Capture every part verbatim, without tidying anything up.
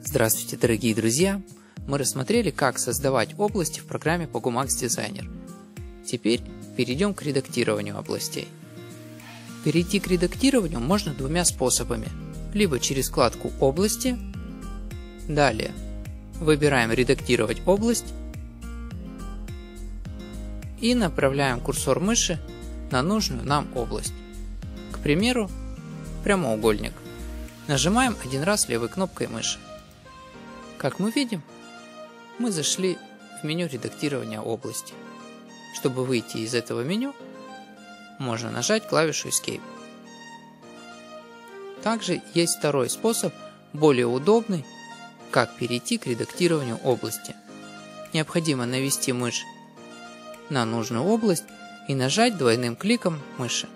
Здравствуйте, дорогие друзья! Мы рассмотрели, как создавать области в программе PogoMax Designer. Теперь перейдем к редактированию областей. Перейти к редактированию можно двумя способами. Либо через вкладку «Области», далее выбираем «Редактировать область» и направляем курсор мыши на нужную нам область. К примеру, прямоугольник. Нажимаем один раз левой кнопкой мыши. Как мы видим, мы зашли в меню редактирования области. Чтобы выйти из этого меню, можно нажать клавишу Escape. Также есть второй способ, более удобный, как перейти к редактированию области. Необходимо навести мышь на нужную область и нажать двойным кликом мыши.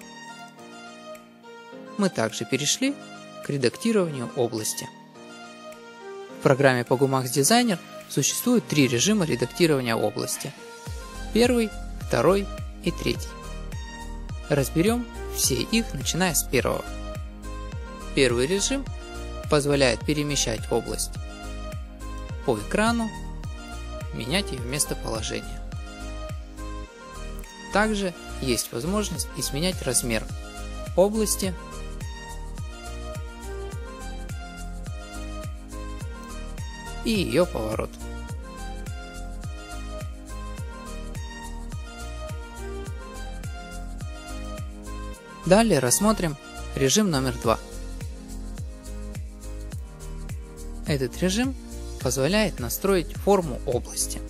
Мы также перешли к редактированию области. В программе PogoMax Designer существует три режима редактирования области. Первый, второй и третий. Разберем все их, начиная с первого. Первый режим позволяет перемещать область по экрану, менять ее местоположение. Также есть возможность изменять размер области и ее поворот. Далее рассмотрим режим номер два. Этот режим позволяет настроить форму области.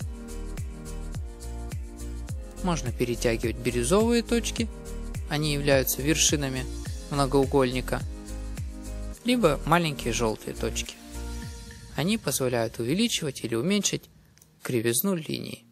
Можно перетягивать бирюзовые точки, они являются вершинами многоугольника, либо маленькие желтые точки. Они позволяют увеличивать или уменьшить кривизну линии.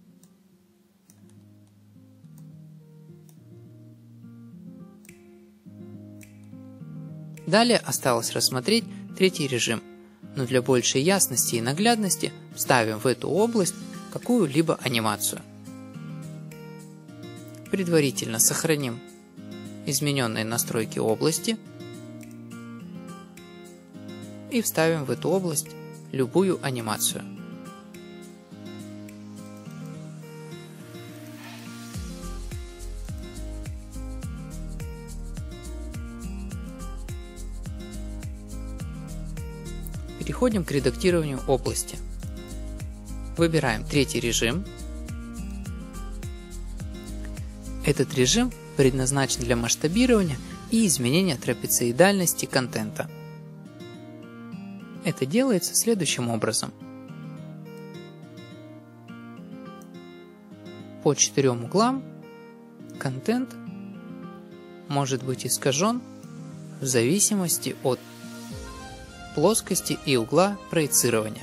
Далее осталось рассмотреть третий режим, но для большей ясности и наглядности вставим в эту область какую-либо анимацию. Предварительно сохраним измененные настройки области и вставим в эту область любую анимацию. Переходим к редактированию области. Выбираем третий режим. Этот режим предназначен для масштабирования и изменения трапециидальности контента. Это делается следующим образом. По четырем углам контент может быть искажен в зависимости от плоскости и угла проецирования.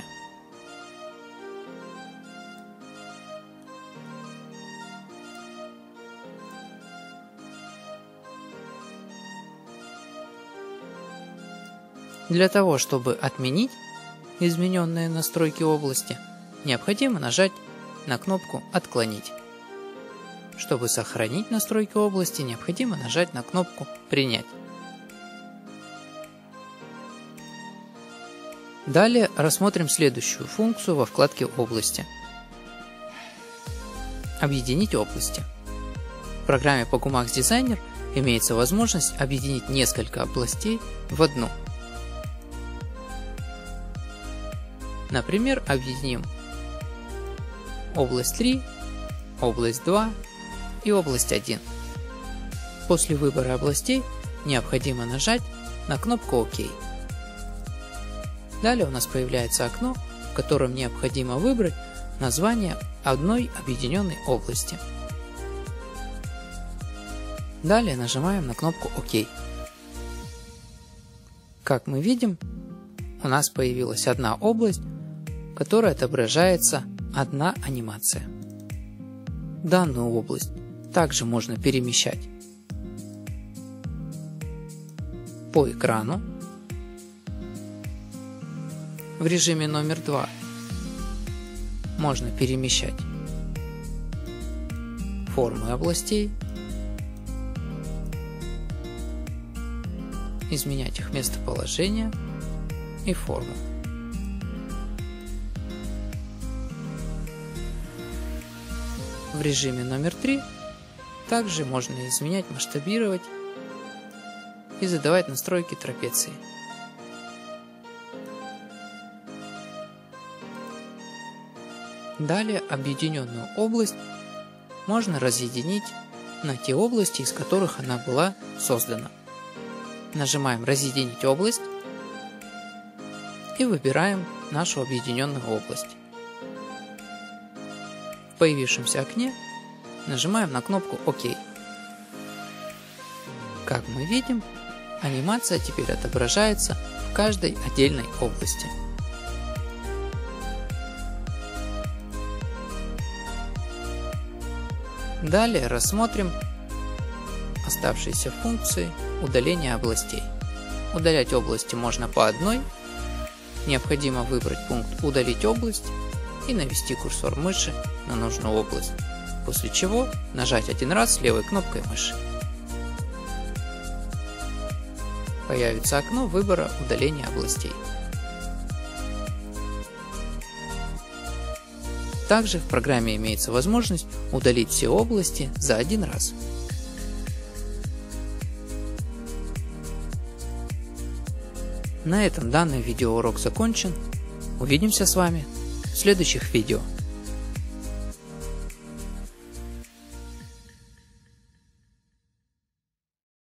Для того, чтобы отменить измененные настройки области, необходимо нажать на кнопку «Отклонить». Чтобы сохранить настройки области, необходимо нажать на кнопку «Принять». Далее рассмотрим следующую функцию во вкладке «Области». Объединить области. В программе PogoMax Designer имеется возможность объединить несколько областей в одну. Например, объединим область три, область два и область один. После выбора областей необходимо нажать на кнопку «Ок». Далее у нас появляется окно, в котором необходимо выбрать название одной объединенной области. Далее нажимаем на кнопку «Ок». Как мы видим, у нас появилась одна область, в которой отображается одна анимация. Данную область также можно перемещать по экрану. В режиме номер два можно перемещать формы областей, изменять их местоположение и форму. В режиме номер три также можно изменять, масштабировать и задавать настройки трапеции. Далее объединенную область можно разъединить на те области, из которых она была создана. Нажимаем «Разъединить область» и выбираем нашу объединенную область. В появившемся окне нажимаем на кнопку «Ок». Как мы видим, анимация теперь отображается в каждой отдельной области. Далее рассмотрим оставшиеся функции удаления областей. Удалять области можно по одной. Необходимо выбрать пункт «Удалить область» и навести курсор мыши на нужную область, после чего нажать один раз левой кнопкой мыши. Появится окно выбора удаления областей. Также в программе имеется возможность удалить все области за один раз. На этом данный видеоурок закончен. Увидимся с вами в следующих видео.